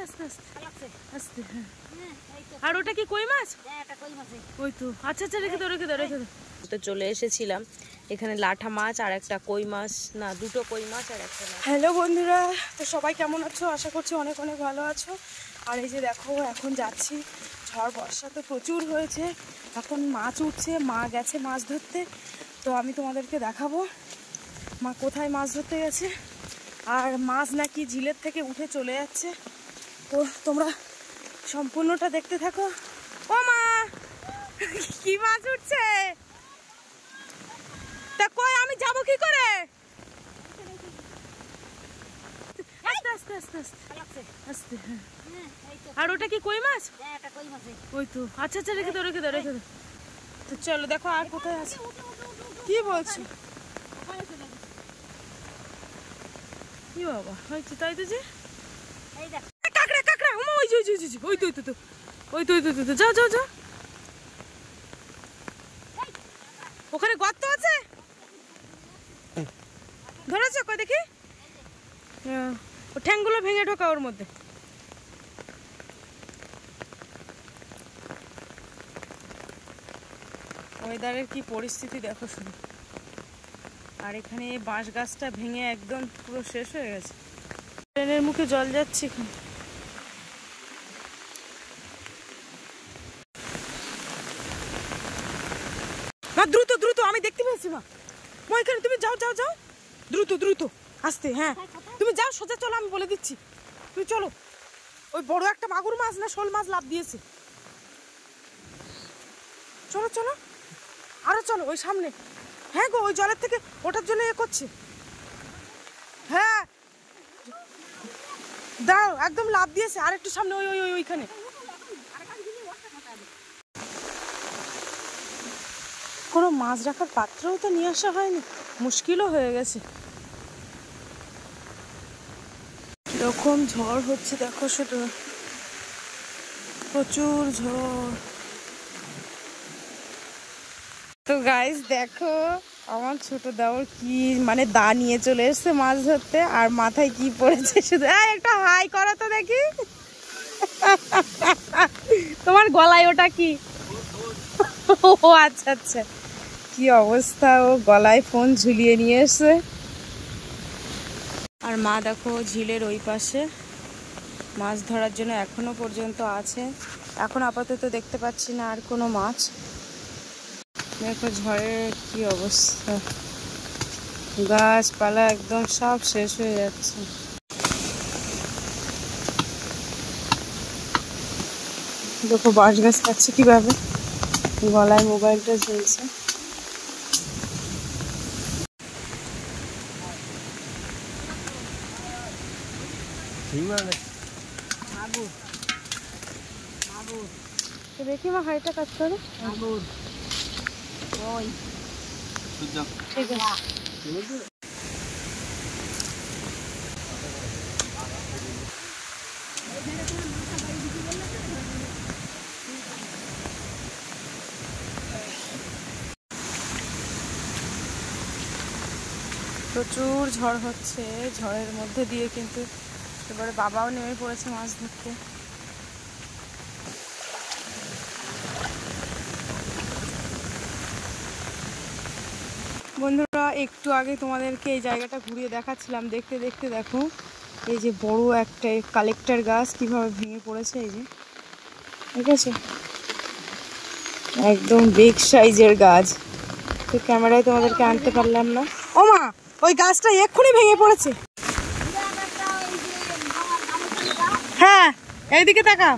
আস্তে আস্তে আস্তে। হ্যাঁ, আর ওটা কি কই মাছ? ওই তো। আচ্ছা আচ্ছা, রেখে দাও রেখে দাও রেখে দাও। তো চলে এসেছিলাম এখানে লাঠা মাছ আর একটা কই মাছ, না দুটো কই মাছ আর একটা। হ্যালো বন্ধুরা, তো সবাই কেমন আছো? আশা করছি অনেক অনেক ভালো আছো। আর এই যে দেখো এখন যাচ্ছি, ঝড় বর্ষা তো প্রচুর হয়েছে, এখন মাছ উঠছে, মা গেছে মাছ ধরতে। তো আমি তোমাদেরকে দেখাবো মা কোথায় মাছ ধরতে গেছে। আর মাছ নাকি ঝিলের থেকে উঠে চলে যাচ্ছে, তো তোমরা সম্পূর্ণটা দেখতে থাকো। ও মা, কি মাছ উঠছে? তা কই আমি যাবো কি করে? আস্তে আস্তে আস্তে আস্তে আস্তে। হ্যাঁ, আর ওটা কি কই মাছ? ওই তো। আচ্ছা আচ্ছা, রেখে দাও রেখে দাও রেখে দাও। তো চলো দেখো আর কোথায় আছে। কি বলছো? কি বাবা হয়েছে? তাই তো যে কাকড়া কাকড়া, ওই যে ওই তো ওই তো ওই তো। যাও যাও যাও, ওখানে গর্ত আছে, ধরেছো? কই দেখি, ও ঠ্যাংগুলো ভেঙে ঢোকা ওর মধ্যে। ওয়েদারের কি পরিস্থিতি দেখো শুধু। আর এখানে বাঁশ গাছটা ভেঙে একদম পুরো শেষ হয়ে গেছে, ট্রেনের মুখে জল যাচ্ছে এখানে। মা দ্রুত দ্রুত, আমি দেখতে পেয়েছি মা। মা এখানে, তুমি যাও যাও যাও, দ্রুত দ্রুত আসতে। হ্যাঁ তুমি যাও, সোজা চলো, আমি বলে দিচ্ছি, তুমি চলো। ওই বড় একটা মাগুর মাছ না শোল মাছ লাফ দিয়েছে। চলো চলো আরো চলো, ওই সামনে। হ্যাঁ গো, ওই জলের থেকে ওঠার জন্য এ করছে। হ্যাঁ দাও, একদম লাফ দিয়েছে। আর একটু সামনে, ওই ওই ওইখানে। কোনো মাছ রাখার পাত্রও তো নিয়ে আসা হয়নি, মুশকিলও হয়ে গেছে। কিরকম ঝড় হচ্ছে দেখো শুধু, প্রচুর ঝড়। তো গাইস দেখো, আমার ছোট দেওর কি মানে দা নিয়ে চলে এসছে মাছ ধরতে, আর মাথায় কি পড়েছে শুধু। একটা হাই করো তো দেখি, তোমার গলায় ওটা কি? ও আচ্ছা আচ্ছা, কি অবস্থা, ও গলায় ফোন ঝুলিয়ে নিয়ে এসছে। আর মা দেখো ঝিলের ওই পাশে মাছ ধরার জন্য এখনো পর্যন্ত আছে। এখন আপাতত দেখতে পাচ্ছি না আর কোনো মাছ। দেখো ঝড়ের কি অবস্থা, গাছপালা একদম সব শেষ হয়ে যাচ্ছে। দেখো বাঁশ গাছ কাটছে কিভাবে, গলায় মোবাইলটা ঝুলছে। দেখি মা হাইটা কাজ করে। ঠিক আছে, প্রচুর ঝড় হচ্ছে, ঝড়ের মধ্যে দিয়ে কিন্তু এবারে বাবাও নেমে পড়েছে মাছ ধরতে। বন্ধুরা একটু আগে তোমাদেরকে এই জায়গাটা ঘুরিয়ে দেখাচ্ছিলাম, দেখতে দেখতে দেখো এই যে বড় একটা কালেক্টর গাছ কিভাবে ভেঙে পড়েছে। এই যে ঠিক আছে, একদম বিগ সাইজের গাছ। তো ক্যামেরায় তোমাদেরকে আনতে পারলাম না। ও মা, ওই গাছটা এক্ষুনি ভেঙে পড়েছে। হ্যাঁ এইদিকে তাকাও।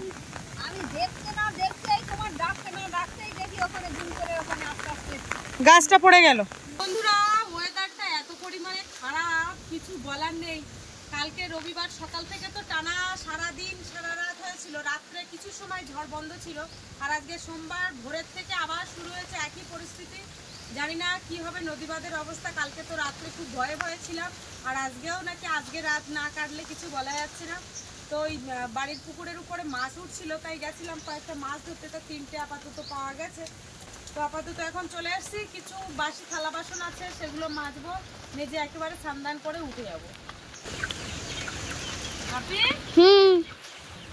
গাছটা পড়ে গেল। বন্ধুরা ওয়েদারটা এত পরিমাণে খারাপ, কিছু বলার নেই। কালকে রবিবার সকাল থেকে তো টানা সারাদিন সারা রাত হয়েছিল, রাত্রে কিছু সময় ঝড় বন্ধ ছিল। আর আজকে সোমবার ভোরের থেকে আবার শুরু হয়েছে একই পরিস্থিতি। জানি না কি হবে নদীবাঁধের অবস্থা। কালকে তো রাত্রে খুব ভয়ে ভয়ে ছিলাম, আর আজকেও নাকি আজকে রাত না কাটলে কিছু বলা যাচ্ছে না। তো ওই বাড়ির পুকুরের উপরে মাছ উঠছিল, তাই গেছিলাম কয়েকটা মাছ ধরতে। তো 3টে আপাতত পাওয়া গেছে। তো আপাতত এখন চলে আসছি, কিছু বাসি থালা বাসন আছে সেগুলো মাজবো, মেজে একেবারে স্নান করে উঠে যাবো।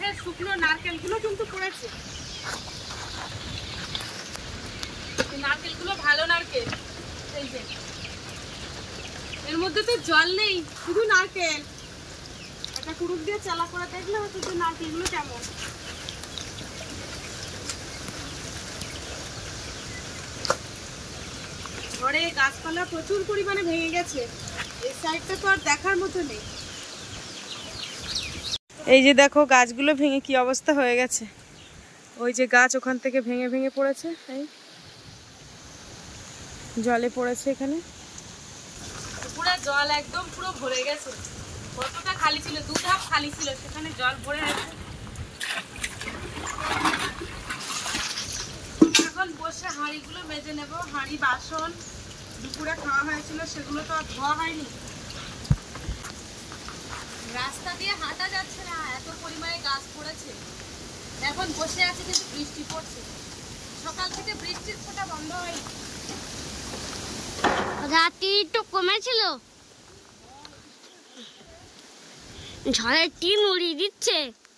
গাছের শুকনো নারকেলগুলো কিন্তু পড়েছে। নারকেলগুলো ভালো নারকেল, এই যে এর মধ্যে তো জল নেই, শুধু নারকেল। একটা কুড়ুক দিয়ে চালা করে দেখলে হয়তো যে নারকেলগুলো কেমন। ঝড়ে গাছপালা প্রচুর পরিমাণে ভেঙে গেছে, এই সাইডটা তো আর দেখার মতো নেই। এই যে দেখো গাছগুলো ভেঙে কি অবস্থা হয়ে গেছে। ওই যে গাছ ওখান থেকে ভেঙে ভেঙে পড়েছে, এই জলে পড়েছে। এখানে পুরো জল একদম পুরো ভরে গেছে। কতটা খালি ছিল, 2 ধাপ খালি ছিল, সেখানে জল ভরে গেছে। এখন বসে হাঁড়িগুলো মেজে নেব। হাঁড়ি বাসন দুপুরে খাওয়া হয়েছিল, সেগুলো তো আর ধোয়া হয়নি। রাস্তা দিয়ে হাঁটা যাচ্ছে না, এত পরিমাণে গাছ পড়েছে। এখন বসে আছে কিন্তু বৃষ্টি পড়ছে। সকাল থেকে বৃষ্টির ফোঁটা বন্ধ হয়নি। রাতে একটু কমেছিল, ঝড়ের টিন উড়িয়ে দিচ্ছে।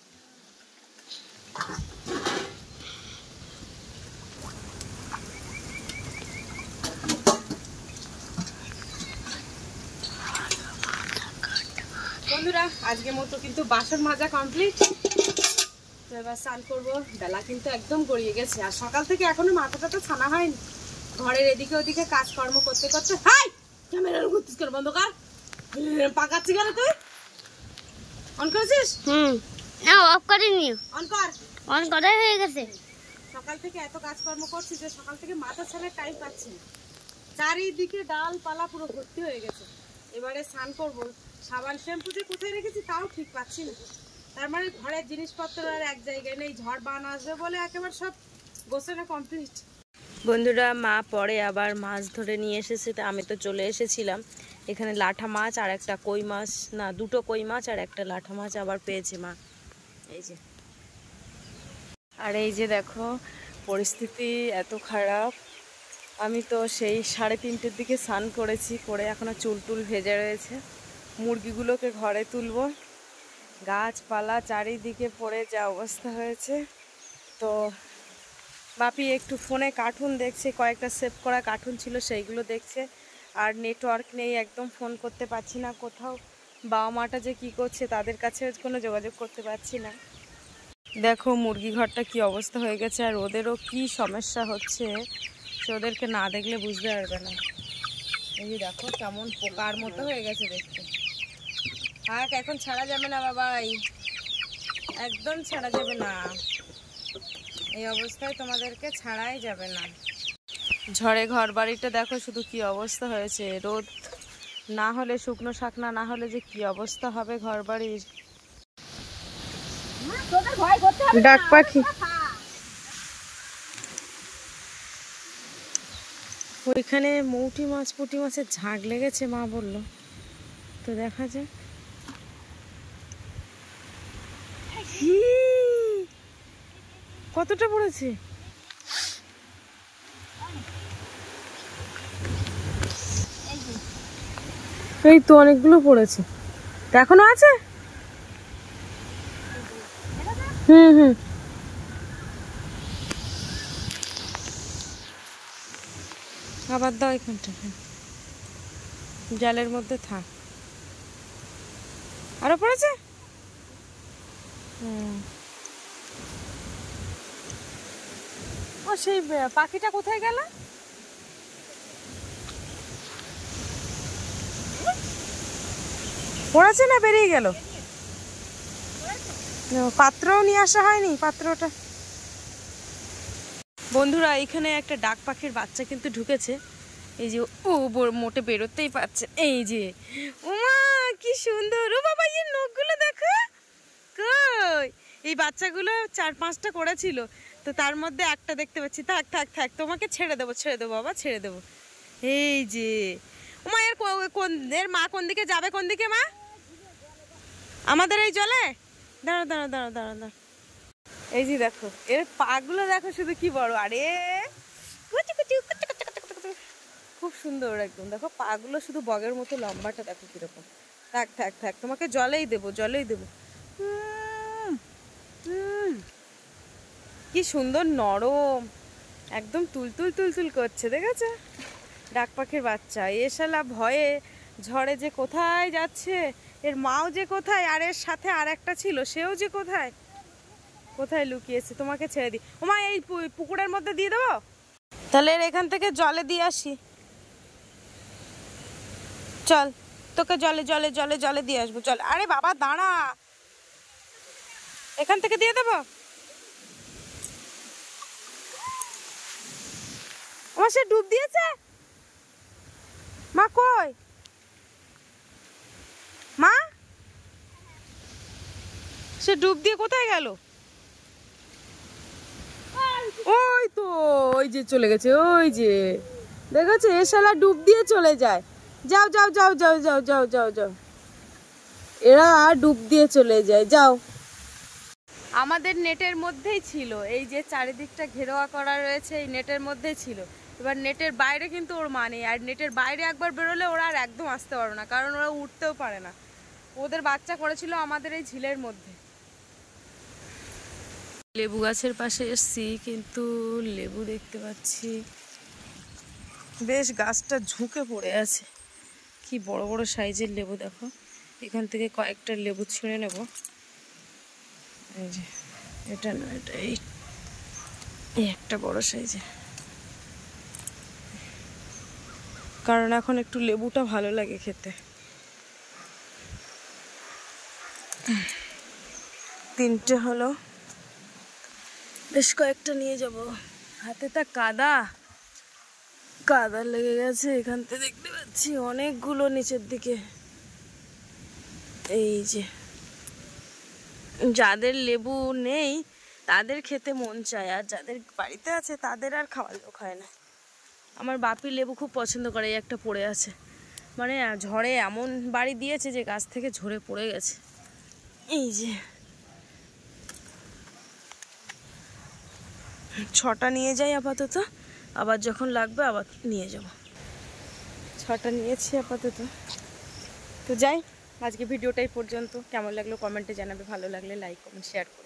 বন্ধুরা, আজকের মতো কিন্তু বাসন মাজা কমপ্লিট। তো এবার স্নান করবো। বেলা কিন্তু একদম গড়িয়ে গেছে, আর সকাল থেকে এখনো মাথাটা তো ছানা হয়নি। ঘরের এদিকে ওদিকে কাজকর্ম করতে করতে হাই ক্যামেরার ঘুরতিস করে বন্ধ কর। পাকাচ্ছি কেন তুই? অন করেছিস? অফ করিনি, অন কর। অন করাই হয়ে গেছে। সকাল থেকে এত কাজকর্ম করছি যে সকাল থেকে মাথা ছাড়ার টাইম পাচ্ছি না। চারিদিকে ডালপালা পুরো ভর্তি হয়ে গেছে। এবারে স্নান করবো। সাবান শ্যাম্পু যে কোথায় রেখেছি তাও ঠিক পাচ্ছি না। তার মানে ঘরের জিনিসপত্র আর এক জায়গায় নেই। ঝড় বান আসবে বলে একেবারে সব গোছানো কমপ্লিট। বন্ধুরা, মা পরে আবার মাছ ধরে নিয়ে এসেছে, তা আমি তো চলে এসেছিলাম। এখানে লাঠা মাছ আর একটা কই মাছ, না 2টো কই মাছ আর একটা লাঠা মাছ আবার পেয়েছে মা। এই যে, আর এই যে দেখো পরিস্থিতি এত খারাপ। আমি তো সেই 3:30-র দিকে স্নান করেছি, করে এখনো চুল টুল ভেজে রয়েছে। মুরগিগুলোকে ঘরে তুলবো। গাছপালা চারিদিকে পড়ে যা অবস্থা হয়েছে। তো বাপি একটু ফোনে কার্টুন দেখছে, কয়েকটা সেভ করা কার্টুন ছিল সেইগুলো দেখছে। আর নেটওয়ার্ক নেই, একদম ফোন করতে পারছি না কোথাও। বাবা মাটা যে কী করছে তাদের কাছে কোনো যোগাযোগ করতে পারছি না। দেখো মুরগি ঘরটা কি অবস্থা হয়ে গেছে, আর ওদেরও কি সমস্যা হচ্ছে সে ওদেরকে না দেখলে বুঝতে পারবে না। এই যে দেখো কেমন পোকার মতো হয়ে গেছে দেখতে। থাক, এখন ছাড়া যাবে না বাবাই, একদম ছাড়া যাবে না। এই অবস্থায় তোমাদেরকে ছাড়াই যাবে না। ঝড়ে ঘর বাড়িটা দেখো শুধু কি অবস্থা হয়েছে। রোদ না হলে, শুকনো শাকনা না হলে যে কি অবস্থা হবে ঘর বাড়ির। ডাক পাখি ওইখানে মৌটি মাছ পুঁটি মাছের ঝাঁক লেগেছে মা বললো, তো দেখা যায়। কতটা পড়েছে? এই তো অনেকগুলো পড়েছে। এখনো আছে? হুম। আবার দাও এখানটা, জালের মধ্যে থাক। আরো পড়েছে? ও সেই পাখিটা কোথায় গেল? পড়েছে না বেরিয়ে গেল? পাত্রও নিয়ে আসা হয়নি, পাত্রটা। বন্ধুরা, এখানে একটা ডাক পাখির বাচ্চা কিন্তু ঢুকেছে। এই যে ও মোটে বেরোতেই পারছে। এই যে ওমা কি সুন্দর! ও বাবা, এই নখগুলো দেখো। কই এই বাচ্চাগুলো 4-5টা করেছিল, তো তার মধ্যে একটা দেখতে পাচ্ছি। থাক তোমাকে ছেড়ে দেবো বাবা, ছেড়ে দেবো। এই যে ওমা, এর মা কোন দিকে যাবে? কোন দিকে মা? আমাদের এই জলে। দাঁড়া। এই যে দেখো এর পাগুলো দেখো শুধু কি বড়। আরে খুব সুন্দর একদম। দেখো পাগুলো শুধু বগের মতো লম্বাটা দেখো কিরকম। থাক তোমাকে জলেই দেবো। কি সুন্দর নরম, একদম তুলতুল তুলতুল করছে, দেখেছো? ডাক পাখির বাচ্চা। এ শালা ভয়ে ঝড়ে যে কোথায় যাচ্ছে, এর মাও যে কোথায়, আর এর সাথে আর একটা ছিল সেও যে কোথায় কোথায় লুকিয়েছে। তোমাকে ছেড়ে দিই। ওমা, এই পুকুরের মধ্যে দিয়ে দেবো? তাহলে এখান থেকে জলে দিয়ে আসি। চল, তোকে জলে জলে জলে জলে দিয়ে আসবো, চল। আরে বাবা দাঁড়া, এখান থেকে দিয়ে দেবো? আমার সে ডুব দিয়েছে। মা কই? মা, সে ডুব দিয়ে কোথায় গেল? ওই তো, ওই যে চলে গেছে, ওই যে দেখেছো? এ শালা ডুব দিয়ে চলে যায়। যাও যাও যাও যাও যাও যাও যাও যাও, এরা ডুব দিয়ে চলে যায়। যাও। আমাদের নেটের মধ্যেই ছিল, এই যে চারিদিকটা ঘেরোয়া করা রয়েছে, এই নেটের মধ্যেই ছিল। এবার নেটের বাইরে কিন্তু ওর মা নেই, আর নেটের বাইরে একবার বেরোলে ওরা আর একদম আসতে পারবে না, কারণ ওরা উঠতেও পারে না। ওদের বাচ্চা করেছিল আমাদের এই ঝিলের মধ্যে। লেবু গাছের পাশে এসছি, কিন্তু লেবু দেখতে পাচ্ছি বেশ গাছটা ঝুঁকে পড়ে আছে। কি বড় বড় সাইজের লেবু দেখো। এখান থেকে কয়েকটা লেবু ছিঁড়ে নেব। এই যে এটা না, এটা এই একটা বড় সাইজের, কারণ এখন একটু লেবুটা ভালো লাগে খেতে। তিনটে হলো, বেশ কয়েকটা নিয়ে যাব। হাতে তা কাদা কাদা লেগে গেছে, এখান থেকে দেখতে পাচ্ছি অনেকগুলো নিচের দিকে। এই যে যাদের লেবু নেই তাদের খেতে মন চায়, আর যাদের বাড়িতে আছে তাদের আর খাওয়ার লোক হয় না। আমার বাপি লেবু খুব পছন্দ করে। এই একটা পড়ে আছে, মানে ঝড়ে এমন বাড়ি দিয়েছে যে গাছ থেকে ঝরে পড়ে গেছে। এই যে 6টা নিয়ে যাই আপাতত, আবার যখন লাগবে আবার নিয়ে যাব। 6টা নিয়েছি আপাতত। তো যাই, আজকে ভিডিওটাই পর্যন্ত। কেমন লাগলো কমেন্টে জানাবে, ভালো লাগলে লাইক কমেন্ট শেয়ার করবে।